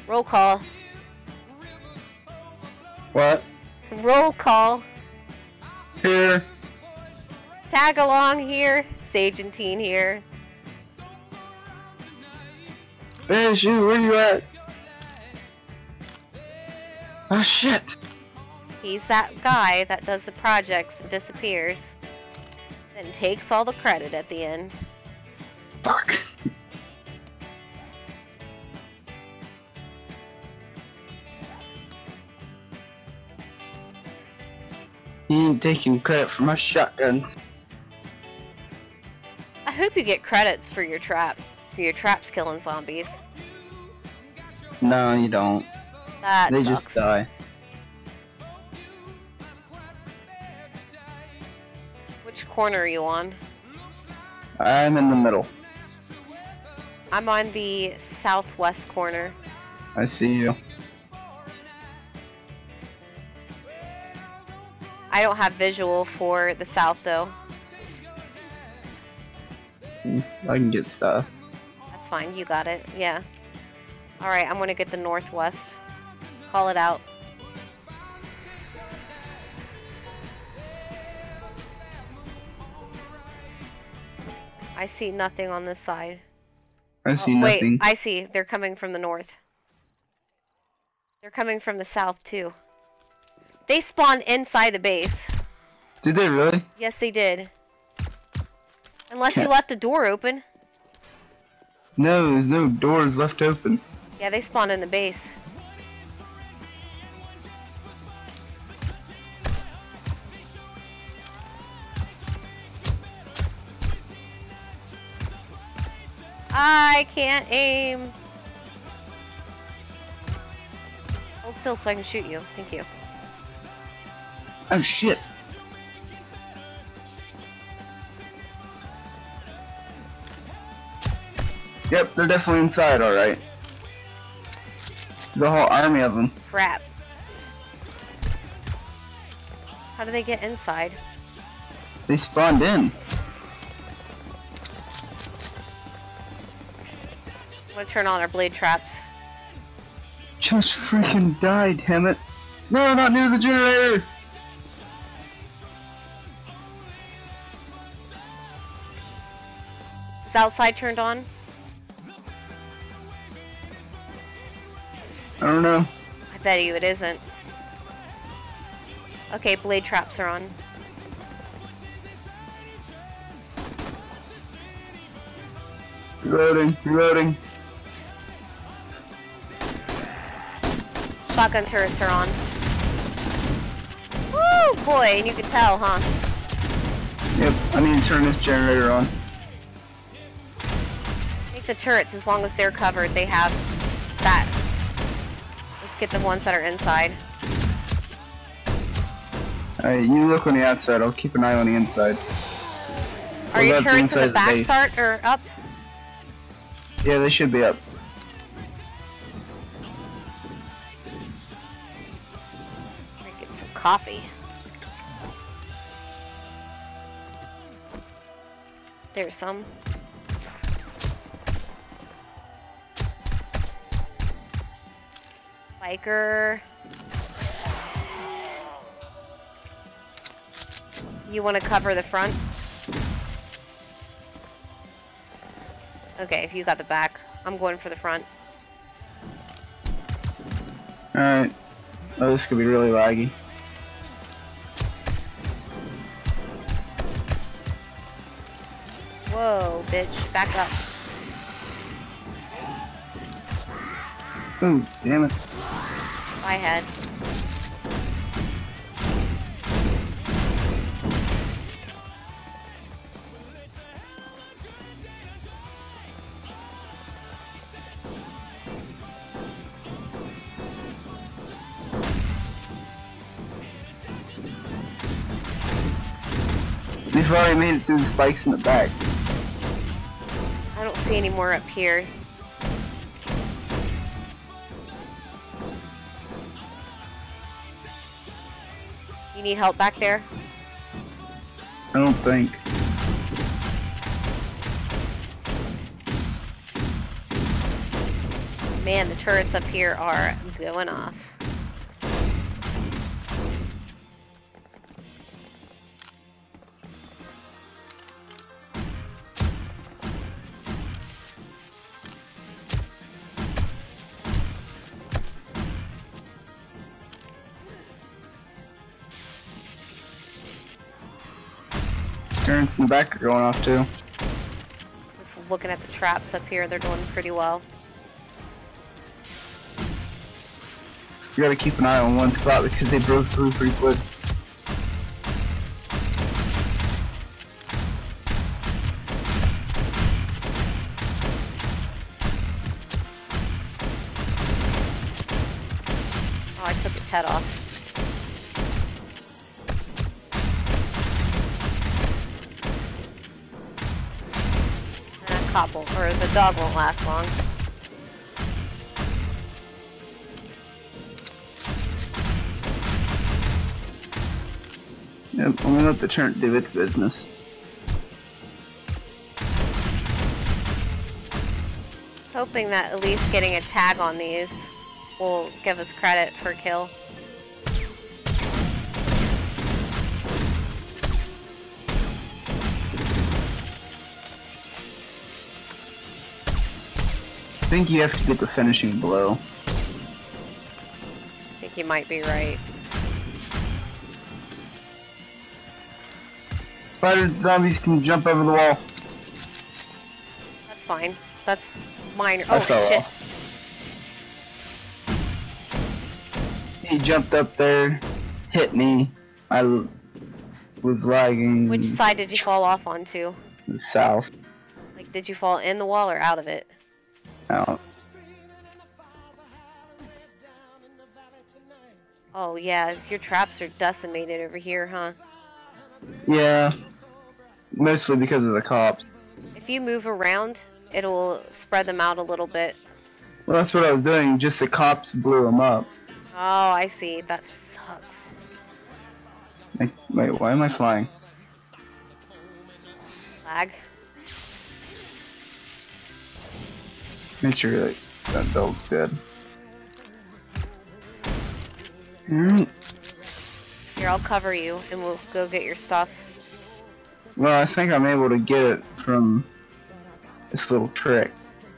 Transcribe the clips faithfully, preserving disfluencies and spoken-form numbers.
Roll call. What? Roll call. Here. Tag along here. Sage and Teen here. There's you. Where you at? Oh shit. He's that guy that does the projects and disappears. Then takes all the credit at the end. Fuck. He ain't taking credit for my shotguns. I hope you get credits for your trap. For your traps killing zombies. No, you don't. That they sucks. just die. Which corner are you on? I'm in the middle. I'm on the southwest corner. I see you. I don't have visual for the south though. I can get stuff. That's fine, you got it. Yeah. Alright, I'm gonna get the northwest. Call it out. I see nothing on this side. I see oh, nothing. Wait, I see. They're coming from the north. They're coming from the south too. They spawned inside the base. Did they really? Yes, they did. Unless you left a door open. No, there's no doors left open. Yeah, they spawned in the base. I can't aim. Hold still so I can shoot you. Thank you. Oh shit. Yep, they're definitely inside, alright. The whole army of them. Crap. How do they get inside? They spawned in. I'm gonna turn on our blade traps. Just freaking died, damn it. No, not near the generator! Is outside turned on? I don't know. I bet you it isn't. Okay, blade traps are on. Reloading, reloading. Shotgun turrets are on. Woo, boy, and you can tell, huh? Yep, I need to turn this generator on. Take the turrets as long as they're covered. They have that. Let's get the ones that are inside. Alright, you look on the outside, I'll keep an eye on the inside. Are What your about the turrets in inside the of the back base? start or up? Yeah, they should be up. Get some coffee. There's some. Biker. You want to cover the front? Okay, if you got the back, I'm going for the front. Alright. Oh, this could be really laggy. Whoa, bitch, back up. Ooh, damn it. My head. They've already made it through the spikes in the back. I don't see any more up here. You need help back there? I don't think. Man, the turrets up here are going off. Turrets in the back are going off too. Just looking at the traps up here, they're doing pretty well. You gotta keep an eye on one spot because they broke through pretty quick. Oh, I took its head off. That cop won't, or the dog won't last long. Yep, I'm gonna let the turret do its business. Hoping that at least getting a tag on these will give us credit for kill. I think you have to get the finishing blow. I think you might be right. Spider zombies can jump over the wall. That's fine. That's minor. I Oh fell shit. off. He jumped up there, hit me. I l was lagging. Which side did you fall off onto? South. Like, did you fall in the wall or out of it? Out. Oh yeah, your traps are decimated over here, huh? Yeah. Mostly because of the cops. If you move around, it'll spread them out a little bit. Well, that's what I was doing. Just the cops blew them up. Oh, I see. That sucks. Like, wait, why am I flying? Lag. Make sure like, that build's good. Alright. Here, I'll cover you, and we'll go get your stuff. Well, I think I'm able to get it from this little trick.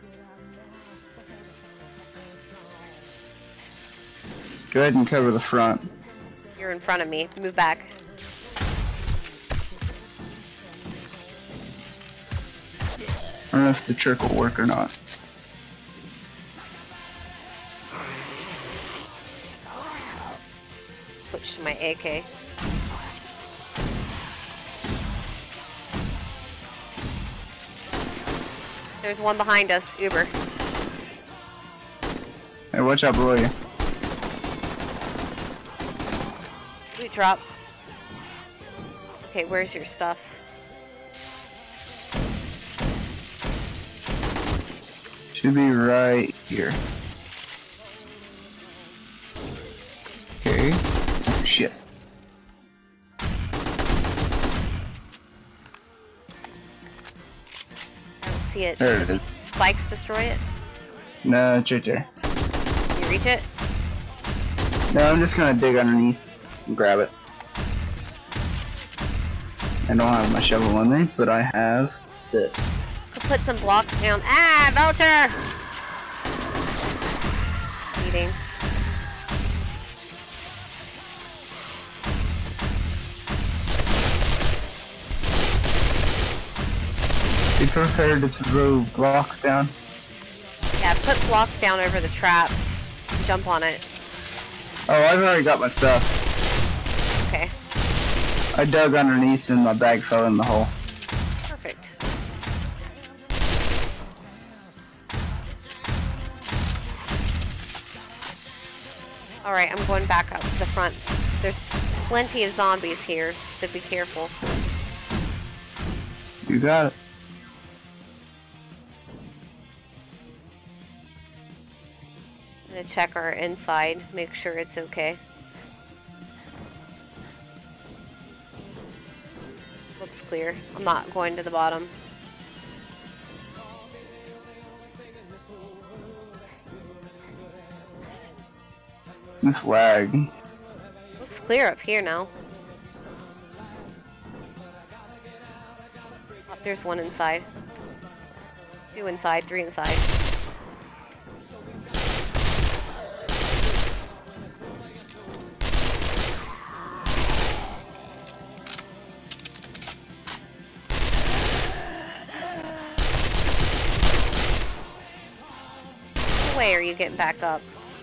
Go ahead and cover the front. You're in front of me. Move back. I don't know if the trick will work or not. Switch to my A K. There's one behind us, Uber. Hey, watch out below you. Loot drop. Okay, where's your stuff? Should be right here. Okay. Oh, shit. I don't see it. There it is. Spikes destroy it? No, it's right there. Can you reach it? No, I'm just gonna dig underneath and grab it. I don't have my shovel on me, but I have this. Could put some blocks down. Ah, vulture! Eating. Be prepared to throw blocks down. Yeah, put blocks down over the traps. Jump on it. Oh, I've already got my stuff. Okay. I dug underneath and my bag fell in the hole. Perfect. Alright, I'm going back up to the front. There's plenty of zombies here, so be careful. You got it. I'm gonna check our inside, make sure it's okay. Looks clear. I'm not going to the bottom. This lag. Looks clear up here now. Oh, there's one inside. Two inside, three inside. No way are you getting back up?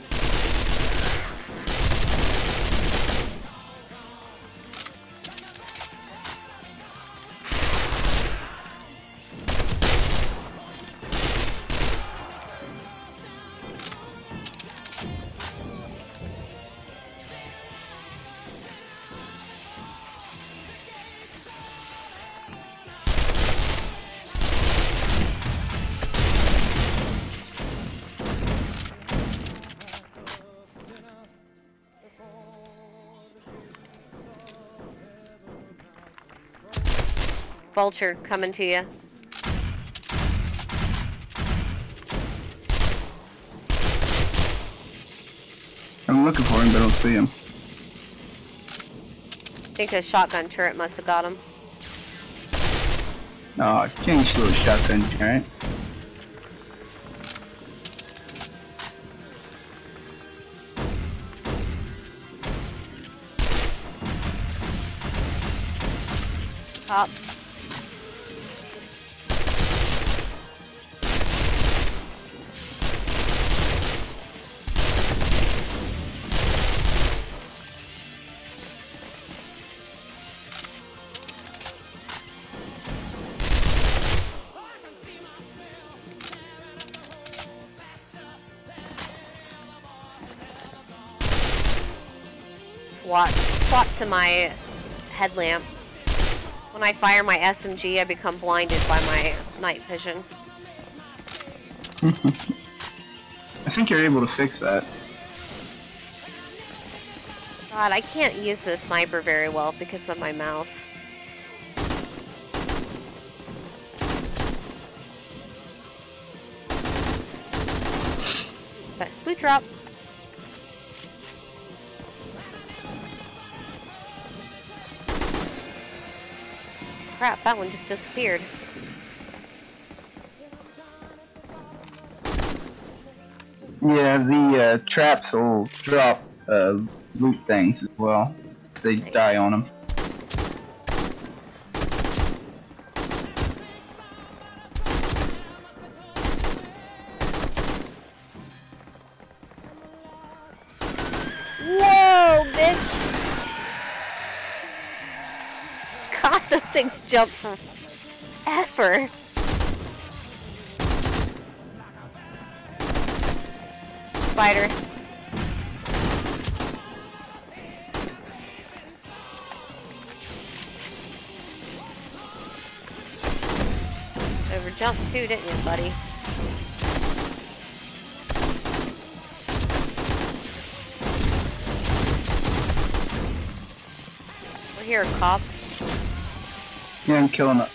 Vulture coming to you. I'm looking for him, but I don't see him. I think a shotgun turret must have got him. Oh, change little shotgun, right? Top. Swat, swap to my headlamp. When I fire my S M G, I become blinded by my night vision. I think you're able to fix that. God, I can't use this sniper very well because of my mouse. But blue drop. Crap, that one just disappeared. Yeah, the uh, traps will drop uh, loot things as well. They Nice. Die on them. Whoa, bitch! God, those things jump forever. Spider. Over jumped too, didn't you, buddy? We're here, cop. Yeah, I'm killing it.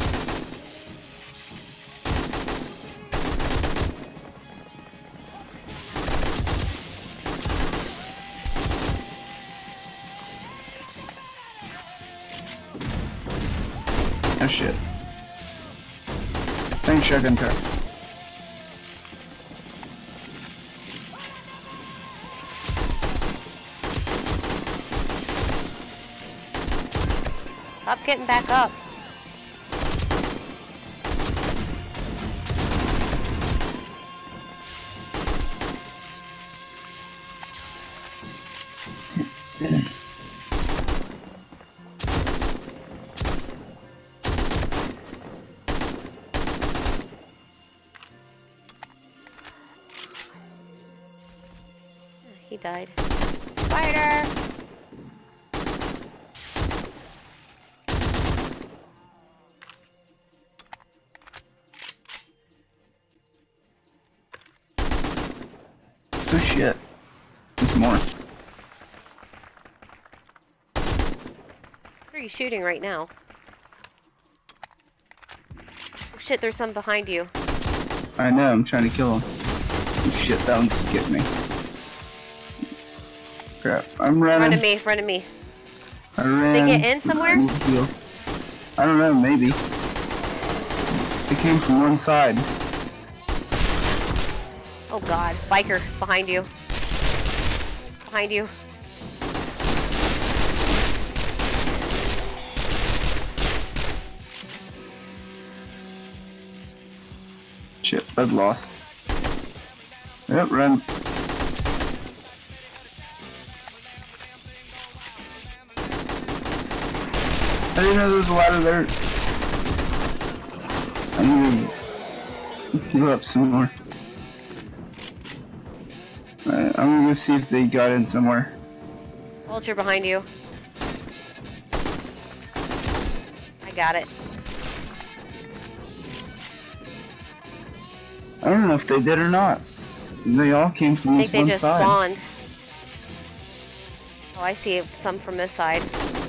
Oh shit. Thanks, shotgun car. Stop getting back up. He died. Spider! Oh shit. There's more. What are you shooting right now? Oh shit, there's some behind you. I know, I'm trying to kill him. Oh shit, that one just skipped me. crap. I'm running. Run to me, run to me. I ran. Did they get in somewhere? I don't know, maybe. They came from one side. Oh god, biker behind you. Behind you. Shit, I've lost. Yep, run. I didn't know there was a ladder there. I need to heal up some more. Alright, I'm gonna go see if they got in somewhere. Vulture behind you. I got it. I don't know if they did or not. They all came from I this think they one just side. spawned. Oh, I see some from this side.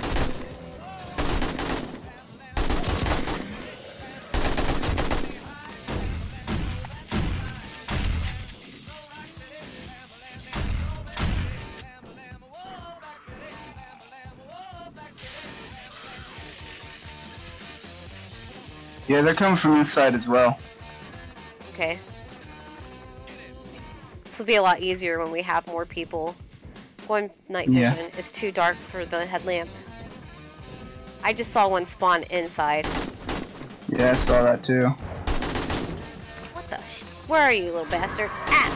Yeah, they're coming from this side as well. Okay. This will be a lot easier when we have more people. Going night vision. Yeah. It's too dark for the headlamp. I just saw one spawn inside. Yeah, I saw that too. What the sh- Where are you, little bastard? Ah!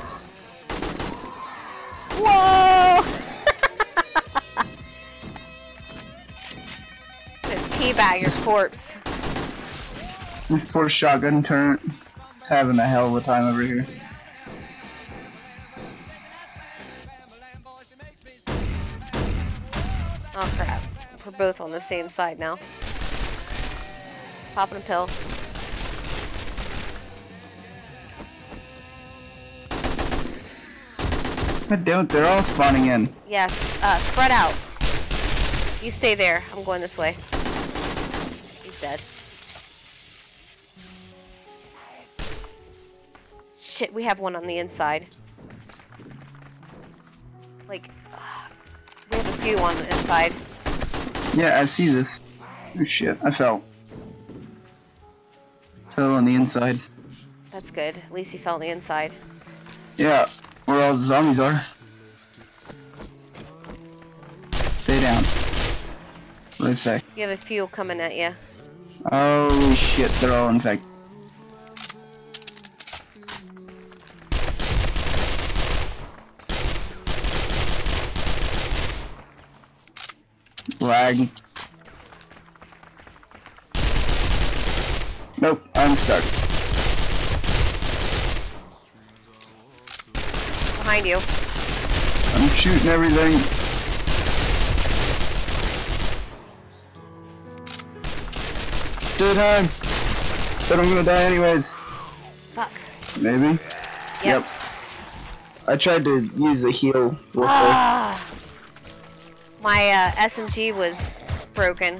Whoa! I'm gonna teabag your corpse. This poor shotgun turret having a hell of a time over here. Oh crap. We're both on the same side now. Popping a pill. God damn it, they're all spawning in. Yes, uh, spread out. You stay there. I'm going this way. He's dead. Shit, we have one on the inside. Like, uh, we have a few on the inside. Yeah, I see this. Oh shit, I fell. Fell on the inside. That's good. At least he fell on the inside. Yeah, where all the zombies are. Stay down. What did I say? You have a few coming at you. Holy shit, they're all infected. Lag. Nope, I'm stuck. Behind you. I'm shooting everything. Stay time. But I'm gonna die anyways. Fuck. Maybe? Yep. I tried to use a heal real Ah. My uh, S M G was broken.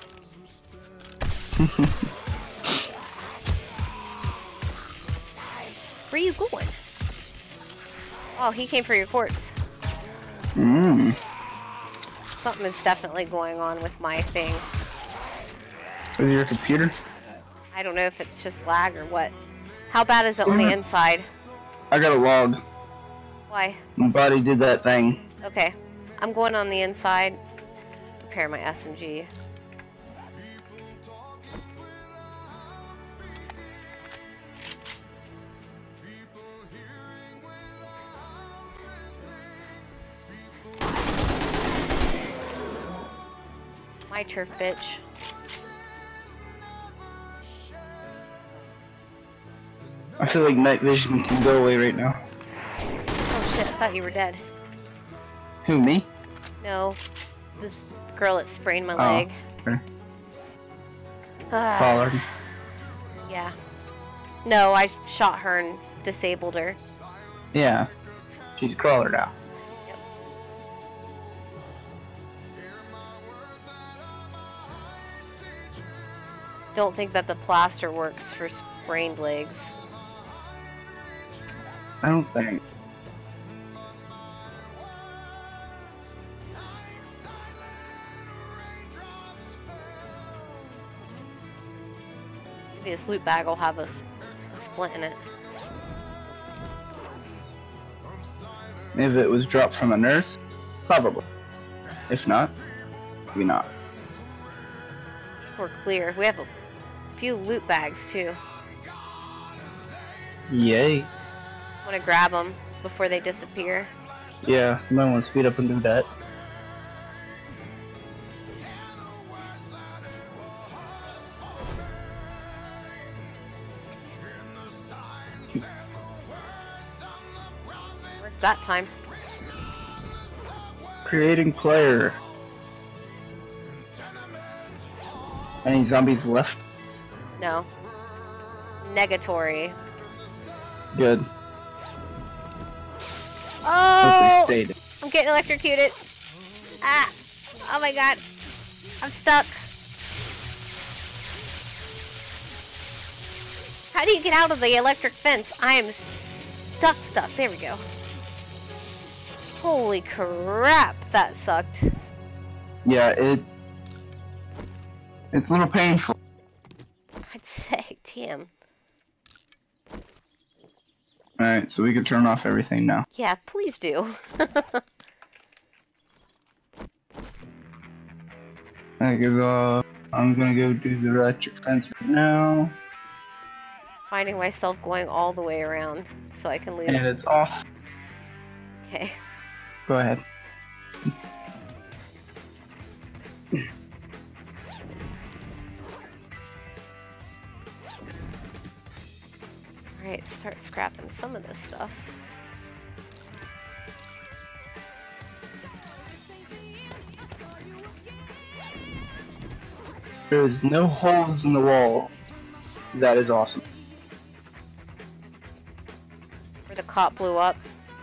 Where are you going? Oh, he came for your corpse. Mmm. Something is definitely going on with my thing. With your computer? I don't know if it's just lag or what. How bad is it on the inside? I got a log. Why? My body did that thing. Okay. I'm going on the inside. Repair my S M G. My turf, bitch. I feel like night vision can go away right now. Oh shit, I thought you were dead. Who, me? No. This girl that sprained my Oh, leg. okay. Ah, Followed. yeah. No, I shot her and disabled her. Yeah. She's a crawler now. Yep. Don't think that the plaster works for sprained legs. I don't think. Maybe this loot bag will have a, a splint in it. If it was dropped from a nurse, probably. If not, maybe not. We're clear. We have a few loot bags too. Yay. Want to grab them before they disappear. Yeah, you might want to speed up and do that. What's that time? Creating player. Any zombies left? No. Negatory. Good. Oh! Stayed. I'm getting electrocuted. Ah! Oh my god. I'm stuck. How do you get out of the electric fence? I am stuck, stuck. There we go. Holy crap, that sucked. Yeah, it... It's a little painful. I'd say, damn. Alright, so we can turn off everything now. Yeah, please do. I guess, uh, I'm gonna go do the electric fence right now. Finding myself going all the way around so I can leave. And it's off. Okay. Go ahead. Alright, start scrapping some of this stuff. There's no holes in the wall. That is awesome. Where the cop blew up.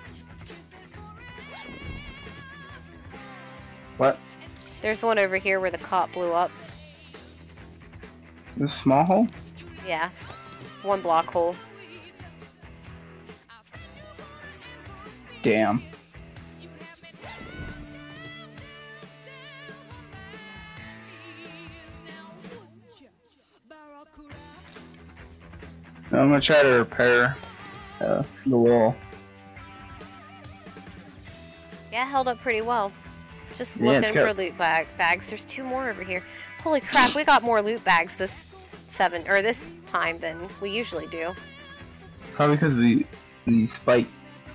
What? There's one over here where the cop blew up. This small hole? Yeah, it's one block hole. Damn. I'm gonna try to repair uh, the wall. Yeah, it held up pretty well. Just Yeah, it's looking got- for loot bag bags. There's two more over here. Holy crap, we got more loot bags this seven or this time than we usually do. Probably because we the spike.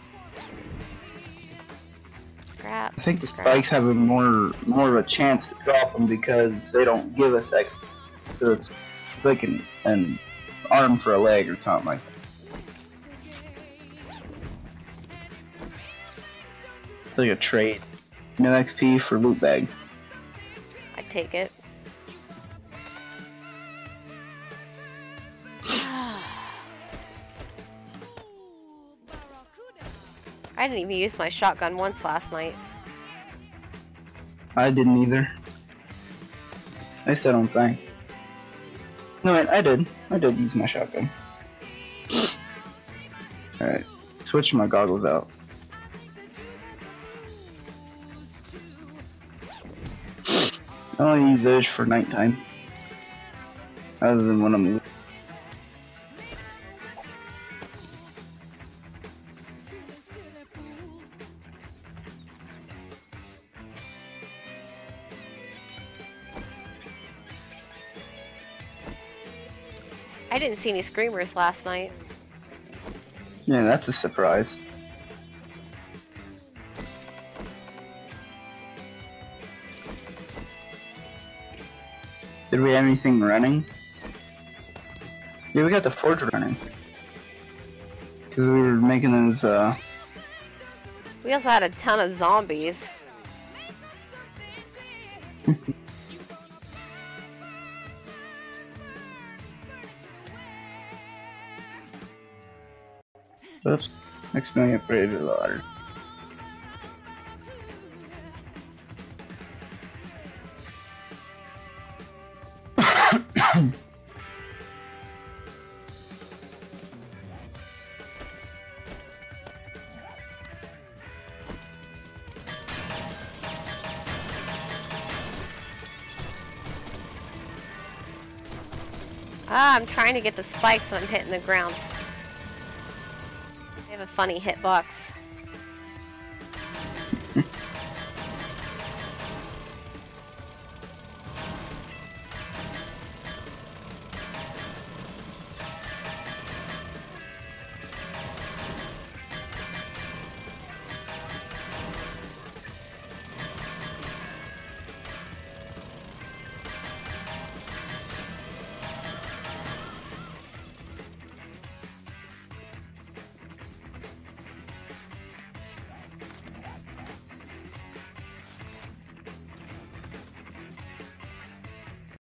Scrap. I think the scrap. spikes have a more more of a chance to drop them because they don't give us X. So it's it's like an an arm for a leg or something like that. It's like a trade. No X P for loot bag. I'd take it. I didn't even use my shotgun once last night. I didn't either. I said don't think. No, wait, I did. I did use my shotgun. Alright, switch my goggles out. I only use those for nighttime. Other than when I'm... I didn't see any screamers last night. Yeah, that's a surprise. Did we have anything running? Yeah, we got the forge running. Because we were making those, uh... We also had a ton of zombies. Oops. Next time I upgraded the ladder. Ah, I'm trying to get the spikes when I'm hitting the ground. They have a funny hitbox.